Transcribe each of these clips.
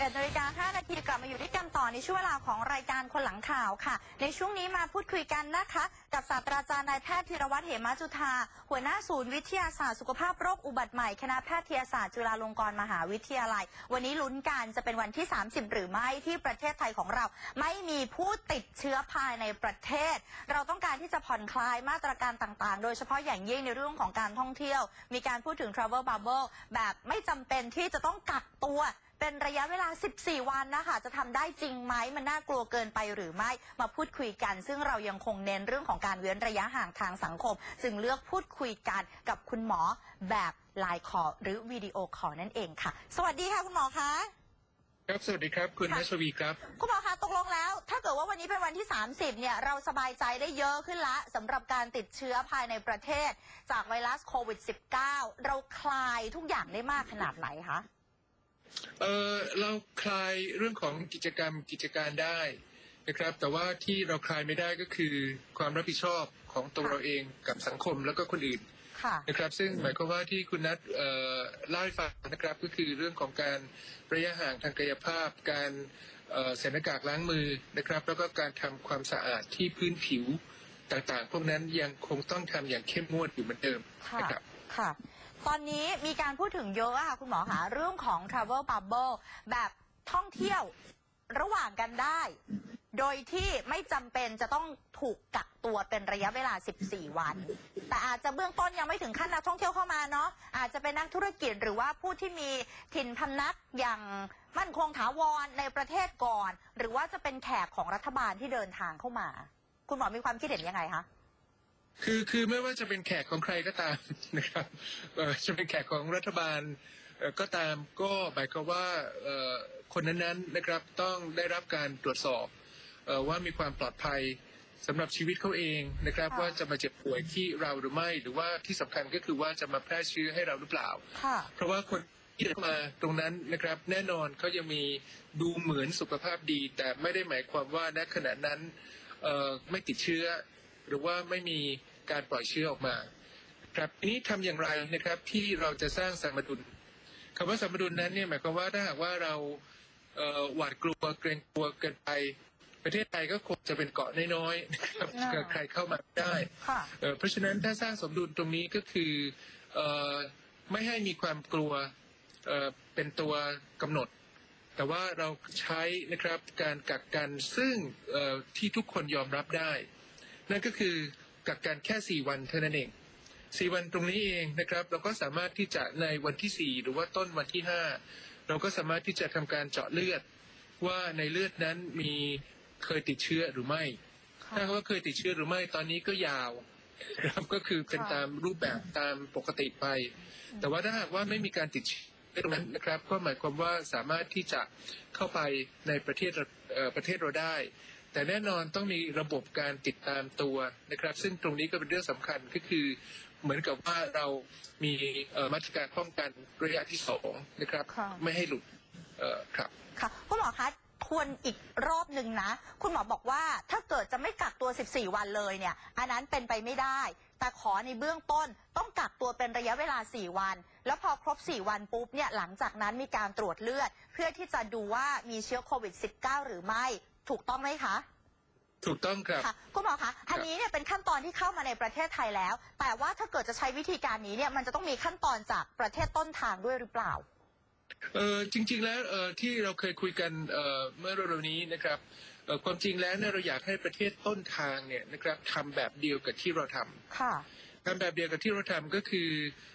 11:05 น.กลับมาอยู่ด้วยกันต่อในช่วงเวลาของรายการคนหลังข่าวค่ะในช่วงนี้มาพูดคุยกันนะคะกับศาสตราจารย์นายแพทย์ธีรวัฒน์เหมจุฑาหัวหน้าศูนย์วิทยาศาสตร์สุขภาพโรคอุบัติใหม่คณะแพทยศาสตร์จุฬาลงกรณ์มหาวิทยาลัยวันนี้ลุ้นกันจะเป็นวันที่30หรือไม่ที่ประเทศไทยของเราไม่มีผู้ติดเชื้อภายในประเทศเราต้องการที่จะผ่อนคลายมาตรการต่างๆโดยเฉพาะอย่างยิ่งในเรื่องของการท่องเที่ยวมีการพูดถึง Travel Bubble แบบไม่จำเป็นที่จะต้องกักตัวเป็นระยะเวลา14วันนะคะจะทำได้จริงไหมมันน่ากลัวเกินไปหรือไม่มาพูดคุยกันซึ่งเรายังคงเน้นเรื่องของการเว้นระยะห่างทางสังคมจึงเลือกพูดคุยกันกับคุณหมอแบบไลน์คอลหรือวิดีโอคอลนั่นเองค่ะสวัสดีค่ะคุณหมอคะครับสวัสดีครับคุณนัชวีครับคุณหมอคะตกลงแล้วถ้าเกิดว่าวันนี้เป็นวันที่30เนี่ยเราสบายใจได้เยอะขึ้นละสำหรับการติดเชื้อภายในประเทศจากไวรัสโควิด -19 เราคลายทุกอย่างได้มากขนาดไหนคะเราคลายเรื่องของกิจการได้นะครับแต่ว่าที่เราคลายไม่ได้ก็คือความรับผิดชอบของตัวเราเองกับสังคมแล้วก็คนอื่นนะครับซึ่งหมายความว่าที่คุณนัทเล่าให้ฟังนะครับก็คือเรื่องของการระยะห่างทางกายภาพการใส่หน้ากากล้างมือนะครับแล้วก็การทำความสะอาดที่พื้นผิวต่างๆพวกนั้นยังคงต้องทำอย่างเข้มงวดอยู่เหมือนเดิมนะครับค่ะตอนนี้มีการพูดถึงเยอะค่ะคุณหมอคะเรื่องของ Travel Bubble แบบท่องเที่ยวระหว่างกันได้โดยที่ไม่จำเป็นจะต้องถูกกักตัวเป็นระยะเวลา14วันแต่อาจจะเบื้องต้นยังไม่ถึงขั้นนักท่องเที่ยวเข้ามาเนาะอาจจะเป็นนักธุรกิจหรือว่าผู้ที่มีถิ่นพำนักอย่างมั่นคงถาวรในประเทศก่อนหรือว่าจะเป็นแขกของรัฐบาลที่เดินทางเข้ามาคุณหมอมีความคิดเห็นยังไงคะคือไม่ว่าจะเป็นแขกของใครก็ตามนะครับจะเป็นแขกของรัฐบาลก็ตามก็หมายความว่าคนนั้นๆนะครับต้องได้รับการตรวจสอบว่ามีความปลอดภัยสำหรับชีวิตเขาเองนะครับว่าจะมาเจ็บป่วยที่เราหรือไม่หรือว่าที่สำคัญก็คือว่าจะมาแพร่เชื้อให้เราหรือเปล่าเพราะว่าคนที่มาตรงนั้นนะครับแน่นอนเขายังมีดูเหมือนสุขภาพดีแต่ไม่ได้หมายความว่าณขณะนั้นไม่ติดเชื้อหรือว่าไม่มีการปล่อยเชื้อออกมาครับทีนี้ทำอย่างไรนะครับที่เราจะสร้างสมดุลคำว่าสมดุลนั้นเนี่ยหมายความว่าถ้าหากว่าเราหวาดกลัวเกรงกลัวเกินไปประเทศไทยก็คงจะเป็นเกาะน้อยๆนะครับใครเข้ามาได้เพราะฉะนั้นถ้าสร้างสมดุลตรงนี้ก็คือไม่ให้มีความกลัวเป็นตัวกำหนดแต่ว่าเราใช้นะครับการกักกันซึ่งที่ทุกคนยอมรับได้นั่นก็คือกักกันแค่4วันเท่านั้นเอง4วันตรงนี้เองนะครับเราก็สามารถที่จะในวันที่4หรือว่าต้นวันที่5เราก็สามารถที่จะทำการเจาะเลือดว่าในเลือดนั้นมีเคยติดเชื้อหรือไม่ถ้าว่าเคยติดเชื้อหรือไม่ตอนนี้ก็ยาวครับก็คือเป็นตามรูปแบบตามปกติไปแต่ว่าถ้าหากว่าไม่มีการติดเชื้อตรงนั้นนะครับก็หมายความว่าสามารถที่จะเข้าไปในประเทศเราได้แต่แน่นอนต้องมีระบบการติดตามตัวนะครับซึ่งตรงนี้ก็เป็นเรื่องสำคัญก็คือเหมือนกับว่าเรามีมาตรการป้องกันระยะที่2นะครับไม่ให้หลุดครับค่ะคุณหมอคะทวนอีกรอบหนึ่งนะคุณหมอบอกว่าถ้าเกิดจะไม่กักตัว14วันเลยเนี่ยอันนั้นเป็นไปไม่ได้แต่ขอในเบื้องต้นต้องกักตัวเป็นระยะเวลา4วันแล้วพอครบ4วันปุ๊บเนี่ยหลังจากนั้นมีการตรวจเลือดเพื่อที่จะดูว่ามีเชื้อโควิด -19 หรือไม่ถูกต้องไหมคะถูกต้องครับคุณหมอคะอันนี้เนี่ยเป็นขั้นตอนที่เข้ามาในประเทศไทยแล้วแต่ว่าถ้าเกิดจะใช้วิธีการนี้เนี่ยมันจะต้องมีขั้นตอนจากประเทศต้นทางด้วยหรือเปล่าจริงๆแล้วที่เราเคยคุยกันเมื่อเร็วๆนี้นะครับความจริงแล้วเนี่ยเราอยากให้ประเทศต้นทางเนี่ยนะครับทำแบบเดียวกับที่เราทำแบบเดียวกับที่เราทำก็คือ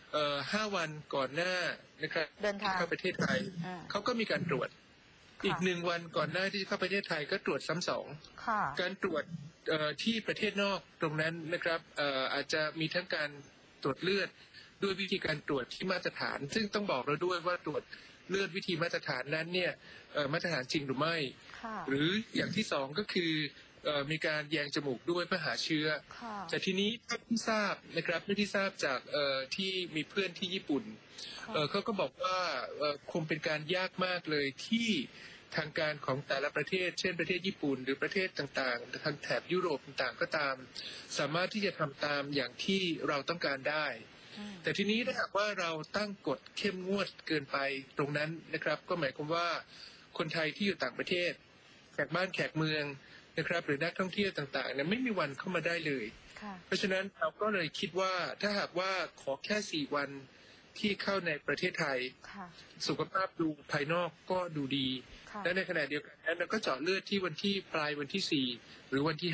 5 วันก่อนหน้านะครับเดินทางเข้าประเทศไทยเขาก็มีการตรวจอีก1 วันก่อนหน้าที่เข้าประเทศไทยก็ตรวจซ้ำ2การตรวจที่ประเทศนอกตรงนั้นนะครับอาจจะมีทั้งการตรวจเลือดด้วยวิธีการตรวจที่มาตรฐานซึ่งต้องบอกเราด้วยว่าตรวจเลือดวิธีมาตรฐานนั้นเนี่ยมาตรฐานจริงหรือไม่หรืออย่างที่2ก็คือมีการแยงจมูกด้วยเพื่อหาเชื้อแต่ทีนี้ที่ทราบนะครับที่ทราบจากที่มีเพื่อนที่ญี่ปุ่นเขาก็บอกว่าคงเป็นการยากมากเลยที่ทางการของแต่ละประเทศเช่นประเทศญี่ปุ่นหรือประเทศต่างๆทางแถบยุโรปต่างๆก็ตามสามารถที่จะทำตามอย่างที่เราต้องการได้แต่ทีนี้ถ้าหากว่าเราตั้งกฎเข้มงวดเกินไปตรงนั้นนะครับก็หมายความว่าคนไทยที่อยู่ต่างประเทศแขกบ้านแขกเมืองนะครับหรือนักท่องเที่ยวต่างๆเนี่ยไม่มีวันเข้ามาได้เลยเพราะฉะนั้นเราก็เลยคิดว่าถ้าหากว่าขอแค่4 วันที่เข้าในประเทศไทยสุขภาพดูภายนอกก็ดูดีและในขณะเดียวกันนั้นเราก็เจาะเลือดที่วันที่ปลายวันที่4หรือวันที่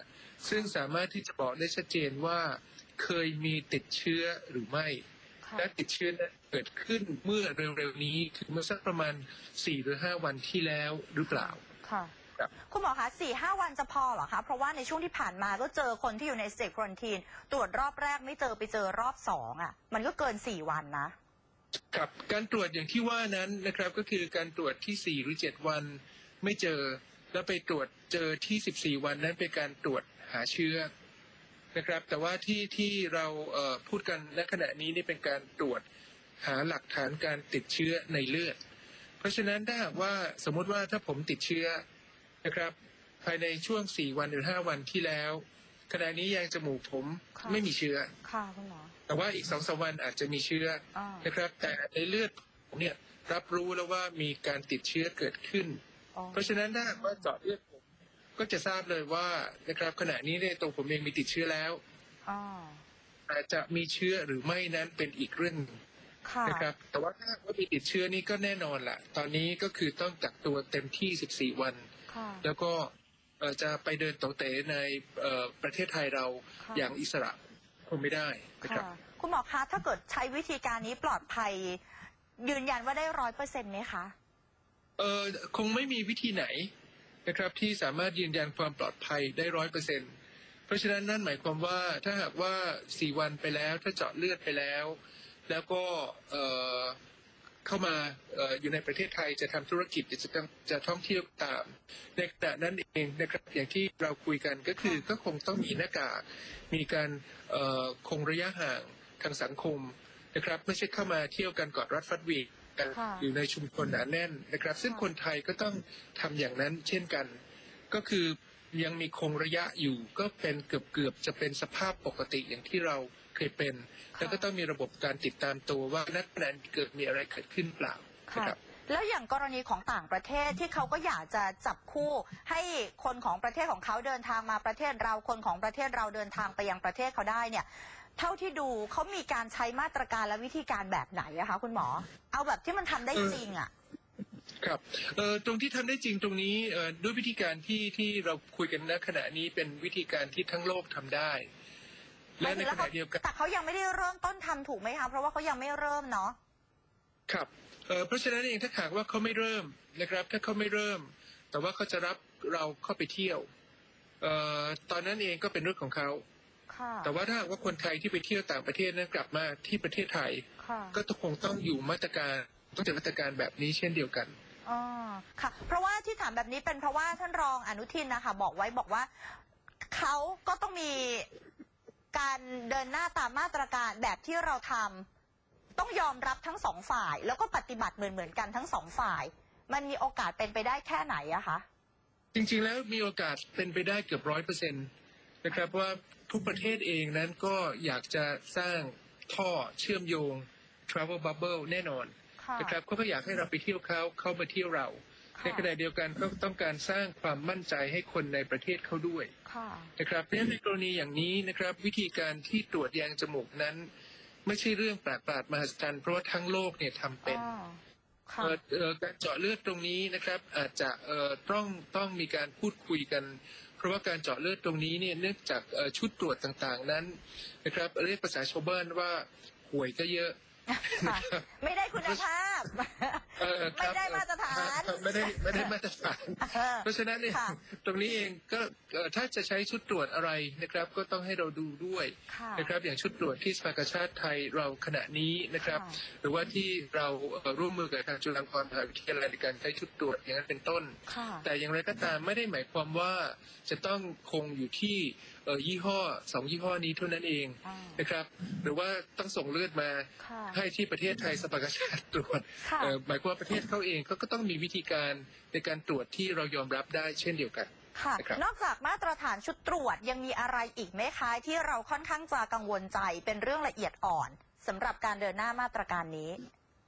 5ซึ่งสามารถที่จะบอกได้ชัดเจนว่าเคยมีติดเชื้อหรือไม่และติดเชื้อนั้นเกิดขึ้นเมื่อเร็วๆนี้ถึงเมื่อสักประมาณ4 หรือ 5 วันที่แล้วหรือเปล่าคุณหมอคะ4-5 วันจะพอเหรอคะเพราะว่าในช่วงที่ผ่านมาก็เจอคนที่อยู่ในสเตจควอนตีนตรวจรอบแรกไม่เจอไปเจอรอบ2อ่ะมันก็เกิน4 วันนะครับการตรวจอย่างที่ว่านั้นนะครับก็คือการตรวจที่4 หรือ 7 วันไม่เจอแล้วไปตรวจเจอที่14 วันนั้นเป็นการตรวจหาเชื้อนะครับแต่ว่าที่เราพูดกันณขณะนี้นี่เป็นการตรวจหาหลักฐานการติดเชื้อในเลือดเพราะฉะนั้นถ้าหากว่าสมมติว่าถ้าผมติดเชื้อนะครับภายในช่วง4 วันหรือ5 วันที่แล้วขณะนี้ยางจมูกผมไม่มีเชื้อคุณหมอแต่ว่าอีก2-3 วันอาจจะมีเชื้อนะครับแต่ในเลือดผมเนี่ยรับรู้แล้วว่ามีการติดเชื้อเกิดขึ้นเพราะฉะนั้นถ้าหากว่าเจาะเลือดผมก็จะทราบเลยว่านะครับขณะนี้เนี่ยตัวผมเองมีติดเชื้อแล้วอาจจะมีเชื้อหรือไม่นั้นเป็นอีกเรื่องนะครับแต่ว่าถ้าว่ามีติดเชื้อนี่ก็แน่นอนล่ะตอนนี้ก็คือต้องกักตัวเต็มที่14 วันแล้วก็จะไปเดินโตเต๋ในประเทศไทยเราอย่างอิสระคงไม่ได้นะครับคุณหมอคะถ้าเกิดใช้วิธีการนี้ปลอดภัยยืนยันว่าได้100%ไหมคะคงไม่มีวิธีไหนนะครับที่สามารถยืนยันความปลอดภัยได้100%เพราะฉะนั้นนั่นหมายความว่าถ้าหากว่า4 วันไปแล้วถ้าเจาะเลือดไปแล้วแล้วก็เข้ามาอยู่ในประเทศไทยจะทำธุรกิจจะท่องเที่ยวตามในขณะนั้นเองนะครับอย่างที่เราคุยกันก็คือก็คงต้องมีหน้ากากมีการคงระยะห่างทางสังคมนะครับไม่ใช่เข้ามาเที่ยวกันกอดรัดฟัดเหวี่ยงกันอยู่ในชุมชนหนาแน่นนะครับซึ่งคนไทยก็ต้องทำอย่างนั้นเช่นกันก็คือยังมีคงระยะอยู่ก็เป็นเกือบจะเป็นสภาพปกติอย่างที่เราเคยเป็นแล้วก็ต้องมีระบบการติดตามตัวว่าณขณะเกิดมีอะไรเกิดขึ้นเปล่านะครับแล้วอย่างกรณีของต่างประเทศที่เขาก็อยากจะจับคู่ให้คนของประเทศของเขาเดินทางมาประเทศเราคนของประเทศเราเดินทางไปยังประเทศเขาได้เนี่ยเท่าที่ดูเขามีการใช้มาตรการและวิธีการแบบไหนอะคะคุณหมอเอาแบบที่มันทำได้จริงอะครับตรงที่ทำได้จริงตรงนี้ด้วยวิธีการที่เราคุยกันณขณะนี้เป็นวิธีการที่ทั้งโลกทำได้และในขณะเดียวกันแต่เขายังไม่ได้เริ่มต้นทำถูกไหมคะเพราะว่าเขายังไม่เริ่มเนาะครับเพราะฉะนั้นเองถ้าหากว่าเขาไม่เริ่มนะครับถ้าเขาไม่เริ่มแต่ว่าเขาจะรับเราเข้าไปเที่ยวตอนนั้นเองก็เป็นเรื่องของเขาแต่ว่าถ้าหากว่าคนไทยที่ไปเที่ยวต่างประเทศนั้นกลับมาที่ประเทศไทยก็คงต้องอยู่มาตรการต้องจัดมาตรการแบบนี้เช่นเดียวกันอ๋อค่ะเพราะว่าที่ถามแบบนี้เป็นเพราะว่าท่านรองอนุทินนะคะบอกว่าเขาก็ต้องมีการเดินหน้าตามมาตรการแบบที่เราทำต้องยอมรับทั้ง2 ฝ่ายแล้วก็ปฏิบัติเหมือนกันทั้ง2 ฝ่ายมันมีโอกาสเป็นไปได้แค่ไหนอะคะจริงๆแล้วมีโอกาสเป็นไปได้เกือบ100%นะครับว่าทุกประเทศเองนั้นก็อยากจะสร้างท่อเชื่อมโยง travel bubble แน่นอนนะครับเขาก็อยากให้เราไปเที่ยวเขามาเที่ยวเราในขณะเดียวกันก็ต้องการสร้างความมั่นใจให้คนในประเทศเขาด้วยนะครับเพราะฉะนั้นในกรณีอย่างนี้นะครับวิธีการที่ตรวจยางจมูกนั้นไม่ใช่เรื่องแปลกประหลาดมหัศจรรย์เพราะว่าทั้งโลกเนี่ยทำเป็นการเจาะเลือดตรงนี้นะครับอาจจะต้องมีการพูดคุยกันเพราะว่าการเจาะเลือดตรงนี้เนี่ยเนื่องจากชุดตรวจต่างๆนั้นนะครับเรียกภาษาชาวบ้านว่าห่วยก็เยอะไม่ได้คุณภาพไม่ได้มาตรฐานไม่ได้มาตรฐานเพราะฉะนั้นเนี่ยตรงนี้เองก็ถ้าจะใช้ชุดตรวจอะไรนะครับก็ต้องให้เราดูด้วยนะครับอย่างชุดตรวจที่สภากาชาติไทยเราขณะนี้นะครับหรือว่าที่เราร่วมมือกับทางจุฬาภรณ์มหาวิทยาลัยในการใช้ชุดตรวจอย่างนั้นเป็นต้นแต่อย่างไรก็ตามไม่ได้หมายความว่าจะต้องคงอยู่ที่ยี่ห้อ2 ยี่ห้อนี้เท่านั้นเองนะครับหรือว่าต้องส่งเลือดมาให้ที่ประเทศไทยสภากาชาติตรวจหมายความว่าประเทศเขาเองก็ต้องมีวิธีการในการตรวจที่เรายอมรับได้เช่นเดียวกันนอกจากมาตรฐานชุดตรวจยังมีอะไรอีกไหมคะที่เราค่อนข้างจะกังวลใจเป็นเรื่องละเอียดอ่อนสำหรับการเดินหน้ามาตรการนี้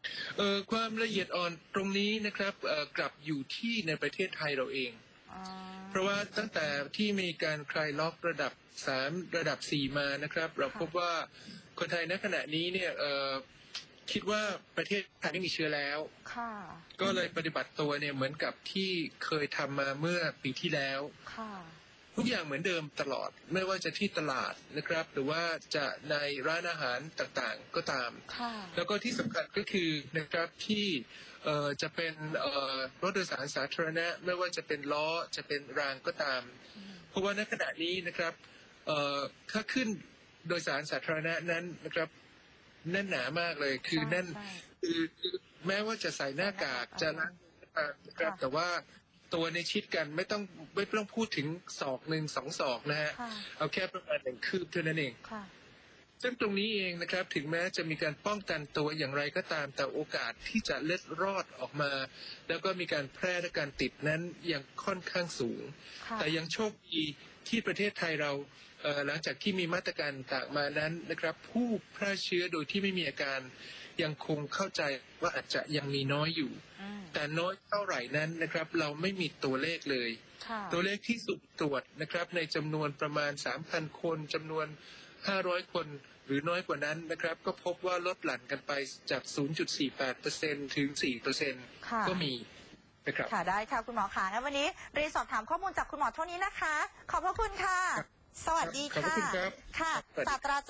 ความละเอียดอ่อนตรงนี้นะครับกลับอยู่ที่ในประเทศไทยเราเอง เพราะว่าตั้งแต่ที่มีการคลายล็อกระดับ3ระดับ4มานะครับเราพบว่าคนไทยณขณะนี้เนี่ยคิดว่าประเทศไทยไม่มีเชื้อแล้วก็เลยปฏิบัติตัวเนี่ยเหมือนกับที่เคยทำมาเมื่อปีที่แล้วทุกอย่างเหมือนเดิมตลอดไม่ว่าจะที่ตลาดนะครับหรือว่าจะในร้านอาหารต่างๆก็ตามแล้วก็ที่สำคัญก็คือนะครับที่จะเป็นรถโดยสารสาธารณะไม่ว่าจะเป็นล้อจะเป็นรางก็ตามเพราะว่าณขณะนี้นะครับถ้าขึ้นโดยสารสาธารณะนั้นนะครับแน่นหนามากเลยคือแน่นคือแม้ว่าจะใส่หน้ากากจะล้างนะครับแต่ว่าตัวในชิดกันไม่ต้องพูดถึงศอก1 2 ศอกนะฮะเอาแค่ประมาณ1 คืบเท่านั้นเองซึ่งตรงนี้เองนะครับถึงแม้จะมีการป้องกันตัวอย่างไรก็ตามแต่โอกาสที่จะเล็ดรอดออกมาแล้วก็มีการแพร่และการติดนั้นยังค่อนข้างสูงแต่ยังโชคดีที่ประเทศไทยเราหลังจากที่มีมาตรการต่างมานั้นนะครับผู้แพร่เชื้อโดยที่ไม่มีอาการยังคงเข้าใจว่าอาจจะยังมีน้อยอยู่แต่น้อยเท่าไหร่นั้นนะครับเราไม่มีตัวเลขเลยตัวเลขที่สุ่มตรวจนะครับในจำนวนประมาณ 3,000 คนจำนวน500 คนหรือน้อยกว่านั้นนะครับก็พบว่าลดหลั่นกันไปจาก 0.48% ถึง 4% ก็มีนะครับค่ะได้ค่ะคุณหมอค่ะงั้นวันนี้เรียนสอบถามข้อมูลจากคุณหมอเท่านี้นะคะขอบพระคุณค่ะสวัสดีค่ะค่ะศาสตราจารย์